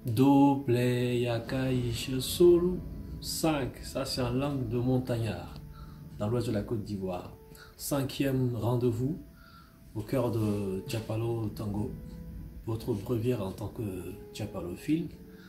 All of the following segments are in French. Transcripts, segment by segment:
Do, play, yakaïche, solo. 5, ça c'est en langue de montagnard, dans l'ouest de la Côte d'Ivoire. Cinquième rendez-vous au cœur de Tchapalo Tango, votre brevière en tant que tchapalophile,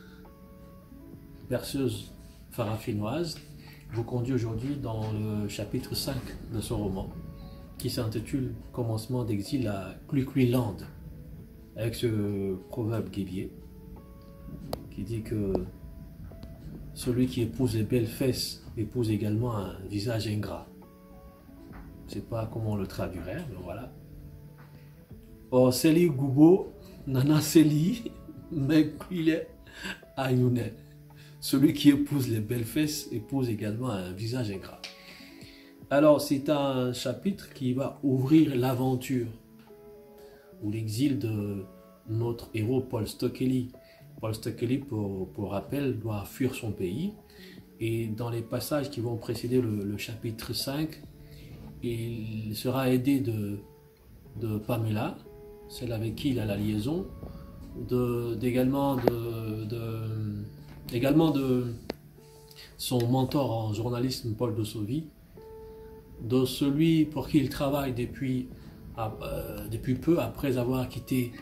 berceuse farafinoise, vous conduit aujourd'hui dans le chapitre 5 de ce roman, qui s'intitule Commencement d'exil à Kluikluiland, avec ce proverbe guébier qui dit que celui qui épouse les belles fesses épouse également un visage ingrat. Je ne sais pas comment on le traduirait, mais voilà. Or, Seli Goubo, Nana Seli, Mekwile Ayounet. Celui qui épouse les belles fesses épouse également un visage ingrat. Alors, c'est un chapitre qui va ouvrir l'aventure ou l'exil de notre héros Paul Stokeley. Paul Stokeley, pour rappel, doit fuir son pays. Et dans les passages qui vont précéder le chapitre 5, il sera aidé de Pamela, celle avec qui il a la liaison, également de son mentor en journalisme, Paul Dossovi, de celui pour qui il travaille depuis peu, après avoir quitté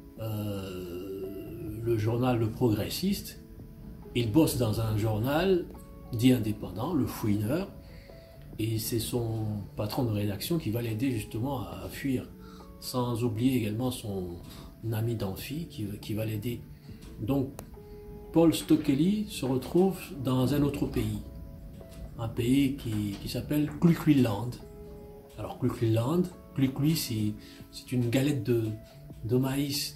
le journal Le Progressiste. Il bosse dans un journal dit indépendant, Le Fouineur, et c'est son patron de rédaction qui va l'aider justement à fuir, sans oublier également son ami d'amphi qui va l'aider. Donc Paul Stokeley se retrouve dans un autre pays, un pays qui s'appelle Kluikluiland. Alors Kluikluiland, Kluiklui, c'est une galette de maïs,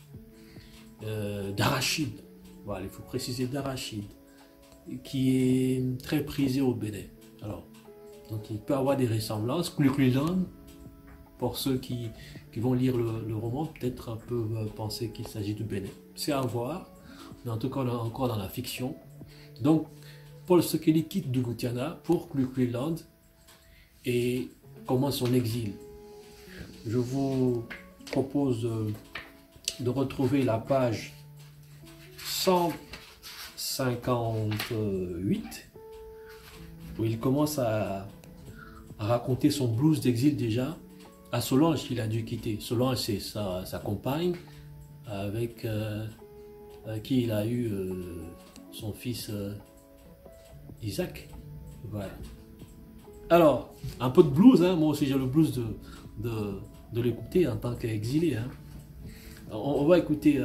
d'arachide, voilà, il faut préciser d'arachide, qui est très prisé au Bénin. Alors, donc il peut avoir des ressemblances. Kluikluiland, pour ceux qui vont lire le roman, peut-être un peu penser qu'il s'agit du Bénin. C'est à voir, mais en tout cas on est encore dans la fiction. Donc Paul Stokeley quitte Dugutiana pour Kluikluiland et commence son exil. Je vous propose de retrouver la page 158 où il commence à raconter son blues d'exil déjà à Solange qu'il a dû quitter. Solange, c'est sa compagne avec qui il a eu son fils Isaac. Voilà. Alors, un peu de blues, hein. Moi aussi j'ai le blues de l'écouter en tant qu'exilé. Hein. On va écouter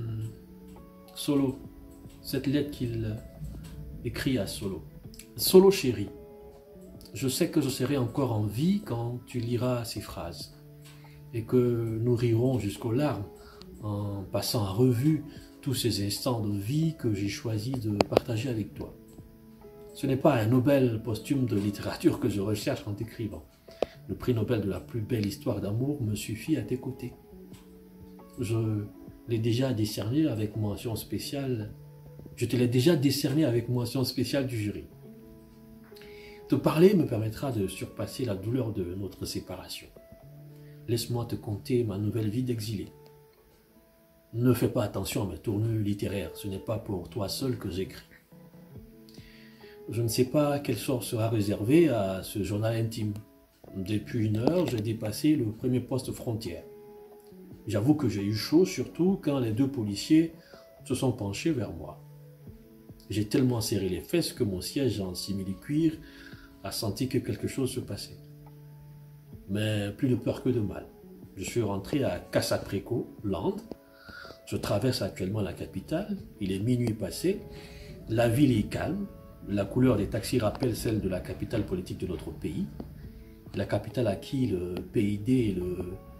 Solo, cette lettre qu'il écrit à Solo. Solo chéri, je sais que je serai encore en vie quand tu liras ces phrases et que nous rirons jusqu'aux larmes en passant en revue tous ces instants de vie que j'ai choisi de partager avec toi. Ce n'est pas un Nobel posthume de littérature que je recherche en t'écrivant. Le prix Nobel de la plus belle histoire d'amour me suffit à tes côtés. Je l'ai déjà décerné avec mention spéciale. Je te l'ai déjà décerné avec mention spéciale du jury. Te parler me permettra de surpasser la douleur de notre séparation. Laisse-moi te conter ma nouvelle vie d'exilé. Ne fais pas attention à mes tournures littéraires, ce n'est pas pour toi seul que j'écris. Je ne sais pas quel sort sera réservé à ce journal intime. Depuis 1 heure, j'ai dépassé le premier poste frontière. J'avoue que j'ai eu chaud, surtout quand les 2 policiers se sont penchés vers moi. J'ai tellement serré les fesses que mon siège en simili-cuir a senti que quelque chose se passait. Mais plus de peur que de mal. Je suis rentré à Casapreco Land. Je traverse actuellement la capitale. Il est minuit passé. La ville est calme. La couleur des taxis rappelle celle de la capitale politique de notre pays. La capitale à qui le PID et le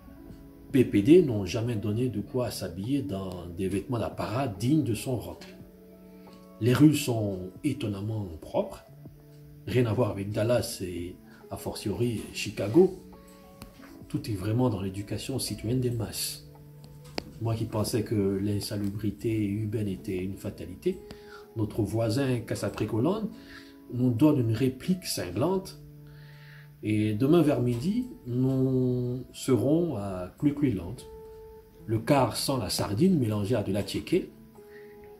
PPD n'ont jamais donné de quoi s'habiller dans des vêtements d'apparat dignes de son rang. Les rues sont étonnamment propres. Rien à voir avec Dallas et a fortiori Chicago. Tout est vraiment dans l'éducation citoyenne des masses. Moi qui pensais que l'insalubrité urbaine était une fatalité, notre voisin Casaprecoland nous donne une réplique cinglante. Et demain vers midi, nous serons à Kluikluiland. Le quart sent la sardine mélangée à de la tchéké.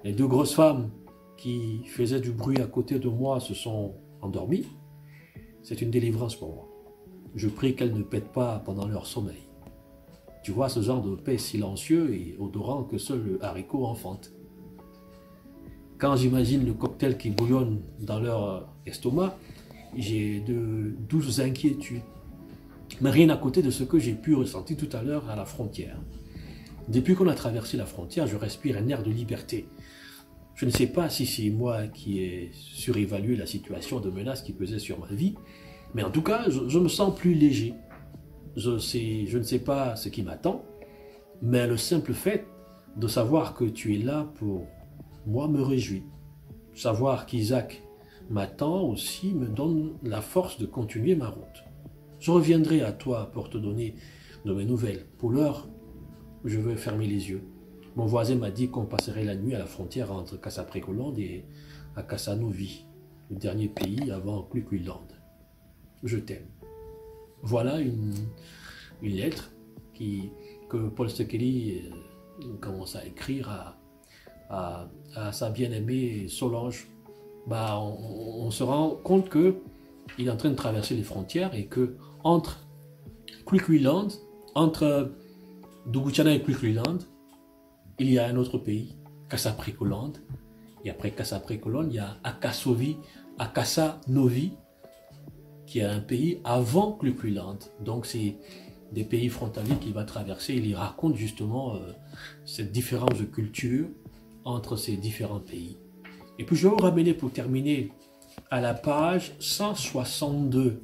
Les deux grosses femmes qui faisaient du bruit à côté de moi se sont endormies. C'est une délivrance pour moi. Je prie qu'elles ne pètent pas pendant leur sommeil. Tu vois ce genre de paix silencieux et odorant que seul le haricot enfante. Quand j'imagine le cocktail qui bouillonne dans leur estomac, j'ai de douces inquiétudes. Mais rien à côté de ce que j'ai pu ressentir tout à l'heure à la frontière. Depuis qu'on a traversé la frontière, je respire un air de liberté. Je ne sais pas si c'est moi qui ai surévalué la situation de menace qui pesait sur ma vie, mais en tout cas, je me sens plus léger. Je ne sais pas ce qui m'attend, mais le simple fait de savoir que tu es là pour moi me réjouit. Savoir qu'Isaac m'attend aussi me donne la force de continuer ma route. Je reviendrai à toi pour te donner de mes nouvelles. Pour l'heure, je vais fermer les yeux. Mon voisin m'a dit qu'on passerait la nuit à la frontière entre Casaprecoland et Akasanovi, le dernier pays avant Klukwiland. Je t'aime. Voilà une lettre que Paul Stekeli commence à écrire à sa bien-aimée Solange. On se rend compte qu'il est en train de traverser les frontières et que entre Klukwiland, entre Dugutiana et Klukwiland, il y a un autre pays, Casaprecoland. Et après Casaprecoland, il y a Akasanovi, qui est un pays avant Klukwiland. Donc c'est des pays frontaliers qu'il va traverser. Il y raconte justement cette différence de culture entre ces différents pays. Et puis je vais vous ramener pour terminer à la page 162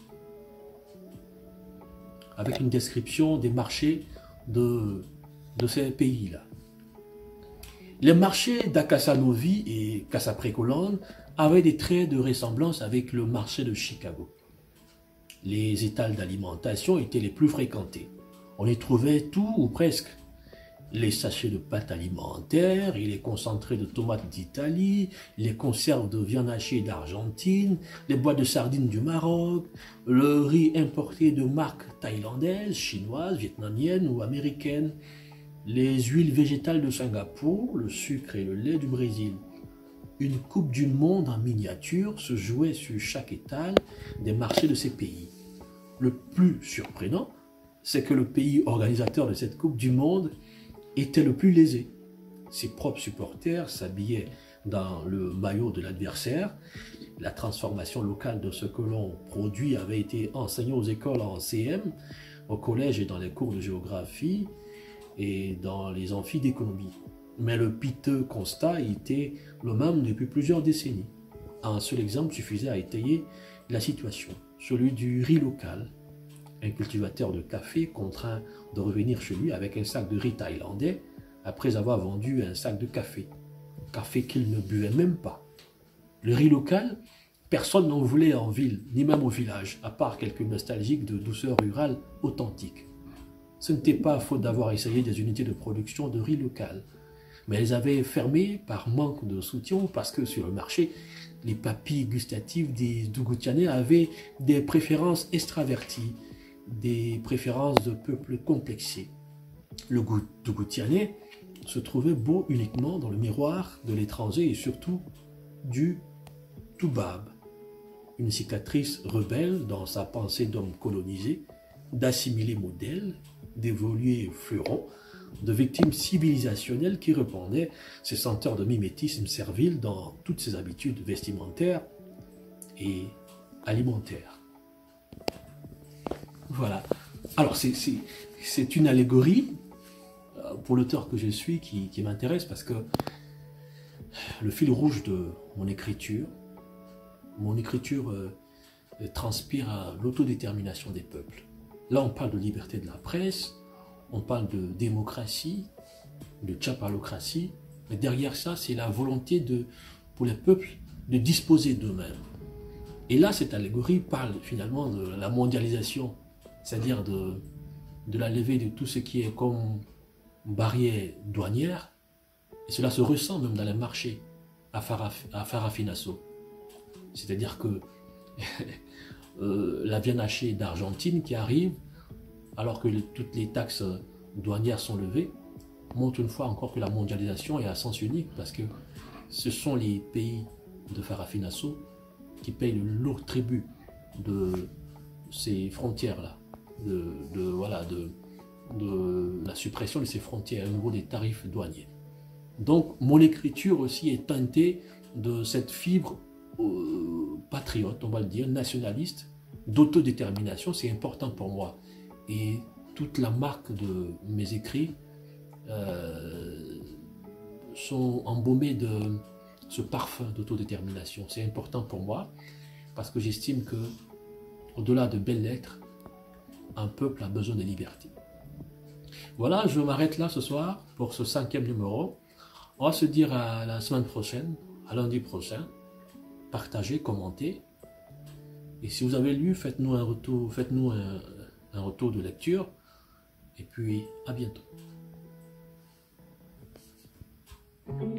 avec une description des marchés de ces pays-là. Les marchés d'Akasanovi et Casaprecoland avaient des traits de ressemblance avec le marché de Chicago. Les étals d'alimentation étaient les plus fréquentés. On y trouvait tout ou presque. Les sachets de pâtes alimentaires et les concentrés de tomates d'Italie, les conserves de viande hachée d'Argentine, les boîtes de sardines du Maroc, le riz importé de marques thaïlandaises, chinoises, vietnamiennes ou américaines, les huiles végétales de Singapour, le sucre et le lait du Brésil. Une coupe du monde en miniature se jouait sur chaque étal des marchés de ces pays. Le plus surprenant, c'est que le pays organisateur de cette coupe du monde était le plus lésé. Ses propres supporters s'habillaient dans le maillot de l'adversaire. La transformation locale de ce que l'on produit avait été enseignée aux écoles en CM, au collège et dans les cours de géographie et dans les amphis d'économie. Mais le piteux constat était le même depuis plusieurs décennies. Un seul exemple suffisait à étayer la situation, celui du riz local. Un cultivateur de café contraint de revenir chez lui avec un sac de riz thaïlandais après avoir vendu un sac de café qu'il ne buvait même pas. Le riz local, personne n'en voulait en ville, ni même au village, à part quelques nostalgiques de douceur rurale authentique. Ce n'était pas faute d'avoir essayé des unités de production de riz local, mais elles avaient fermé par manque de soutien parce que sur le marché, les papilles gustatives des Dugutianais avaient des préférences extraverties, des préférences de peuples complexés. Le goût Dugutianais se trouvait beau uniquement dans le miroir de l'étranger et surtout du Toubab, une cicatrice rebelle dans sa pensée d'homme colonisé, d'assimilé modèle, d'évolué fleuron, de victimes civilisationnelles qui répandaient ces senteurs de mimétisme servile dans toutes ses habitudes vestimentaires et alimentaires. Voilà. Alors, c'est une allégorie pour l'auteur que je suis qui m'intéresse parce que le fil rouge de mon écriture transpire l'autodétermination des peuples. Là, on parle de liberté de la presse, on parle de démocratie, de tchapalocratie, mais derrière ça, c'est la volonté pour les peuples de disposer d'eux-mêmes. Et là, cette allégorie parle finalement de la mondialisation, c'est-à-dire de la levée de tout ce qui est comme barrière douanière, et cela se ressent même dans les marchés à Farafinasso. C'est-à-dire que la viande hachée d'Argentine qui arrive, alors que toutes les taxes douanières sont levées, montre une fois encore que la mondialisation est à sens unique, parce que ce sont les pays de Farafina Sow qui payent le lourd tribut de ces frontières-là, de la suppression de ces frontières au niveau des tarifs douaniers. Donc mon écriture aussi est teintée de cette fibre patriote, on va le dire, nationaliste, d'autodétermination. C'est important pour moi. Et toute la marque de mes écrits sont embaumés de ce parfum d'autodétermination. C'est important pour moi parce que j'estime que, au-delà de belles lettres, un peuple a besoin de liberté. Voilà, je m'arrête là ce soir pour ce 5e numéro. On va se dire à la semaine prochaine, à lundi prochain. Partagez, commentez. Et si vous avez lu, faites-nous un retour, un retour de lecture. Et puis, à bientôt.